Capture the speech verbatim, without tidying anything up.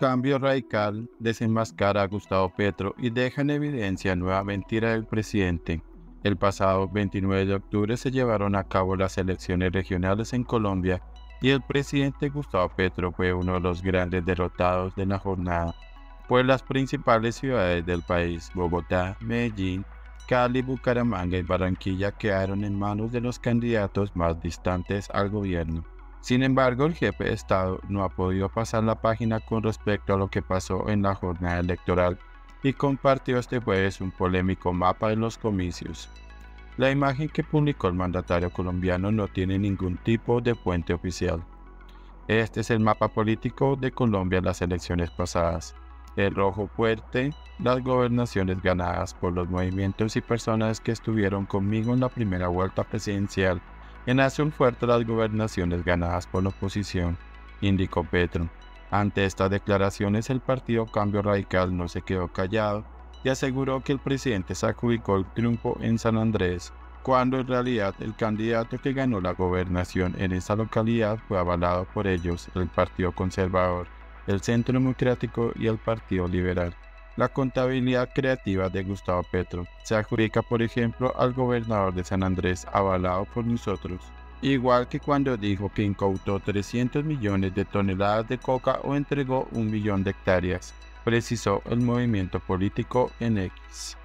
cambio radical desenmascara a Gustavo Petro y deja en evidencia nueva mentira del presidente. El pasado veintinueve de octubre se llevaron a cabo las elecciones regionales en Colombia y el presidente Gustavo Petro fue uno de los grandes derrotados de la jornada, pues las principales ciudades del país, Bogotá, Medellín, Cali, Bucaramanga y Barranquilla, quedaron en manos de los candidatos más distantes al gobierno. Sin embargo, el jefe de Estado no ha podido pasar la página con respecto a lo que pasó en la jornada electoral y compartió este jueves un polémico mapa de los comicios. La imagen que publicó el mandatario colombiano no tiene ningún tipo de fuente oficial. Este es el mapa político de Colombia en las elecciones pasadas. El rojo fuerte, las gobernaciones ganadas por los movimientos y personas que estuvieron conmigo en la primera vuelta presidencial. En azul fuerte, las gobernaciones ganadas por la oposición, indicó Petro. Ante estas declaraciones, el partido Cambio Radical no se quedó callado y aseguró que el presidente se adjudicó el triunfo en San Andrés, cuando en realidad el candidato que ganó la gobernación en esa localidad fue avalado por ellos, el Partido Conservador, el Centro Democrático y el Partido Liberal. La contabilidad creativa de Gustavo Petro se adjudica, por ejemplo, al gobernador de San Andrés, avalado por nosotros, igual que cuando dijo que incautó trescientos millones de toneladas de coca o entregó un millón de hectáreas, precisó el movimiento político en X.